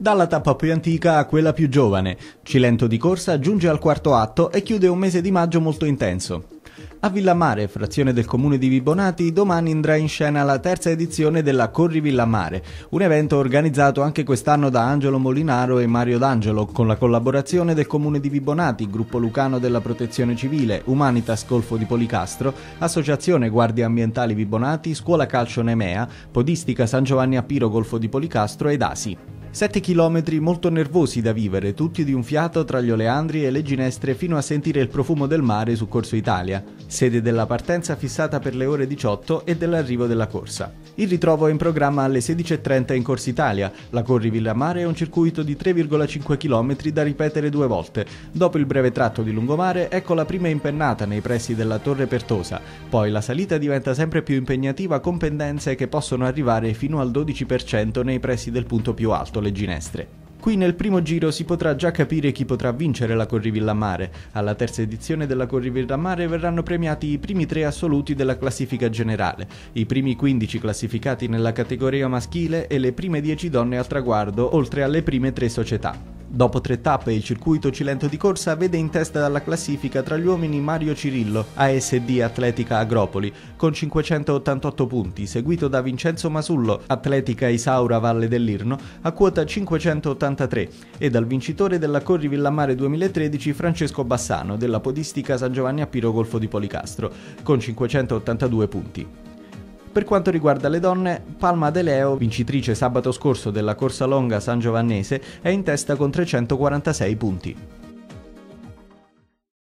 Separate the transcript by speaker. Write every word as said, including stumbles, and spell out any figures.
Speaker 1: Dalla tappa più antica a quella più giovane, Cilento di Corsa giunge al quarto atto e chiude un mese di maggio molto intenso. A Villammare, frazione del comune di Vibonati, domani andrà in scena la terza edizione della Corri Villammare, un evento organizzato anche quest'anno da Angelo Molinaro e Mario D'Angelo, con la collaborazione del comune di Vibonati, Gruppo Lucano della Protezione Civile, Humanitas Golfo di Policastro, Associazione Guardie Ambientali Vibonati, Scuola Calcio Nemea, Podistica San Giovanni a Piro Golfo di Policastro ed A S I. Sette chilometri molto nervosi da vivere, tutti di un fiato tra gli oleandri e le ginestre fino a sentire il profumo del mare su Corso Italia, sede della partenza fissata per le ore diciotto e dell'arrivo della corsa. Il ritrovo è in programma alle sedici e trenta in Corso Italia. La Corri Villammare è un circuito di tre virgola cinque chilometri da ripetere due volte. Dopo il breve tratto di lungomare, ecco la prima impennata nei pressi della Torre Pertosa. Poi la salita diventa sempre più impegnativa con pendenze che possono arrivare fino al dodici per cento nei pressi del punto più alto, le ginestre. Qui nel primo giro si potrà già capire chi potrà vincere la Corri Villammare. Alla terza edizione della Corri Villammare verranno premiati i primi tre assoluti della classifica generale, i primi quindici classificati nella categoria maschile e le prime dieci donne al traguardo, oltre alle prime tre società. Dopo tre tappe il circuito Cilento di Corsa vede in testa dalla classifica tra gli uomini Mario Cirillo, A S D Atletica Agropoli, con cinquecentottantotto punti, seguito da Vincenzo Masullo, Atletica Isaura Valle dell'Irno, a quota cinquecentottantatré, e dal vincitore della Corri Villammare duemilatredici Francesco Bassano, della Podistica San Giovanni a Piro Golfo di Policastro, con cinquecentottantadue punti. Per quanto riguarda le donne, Palma De Leo, vincitrice sabato scorso della corsa longa San Giovannese, è in testa con trecentoquarantasei punti.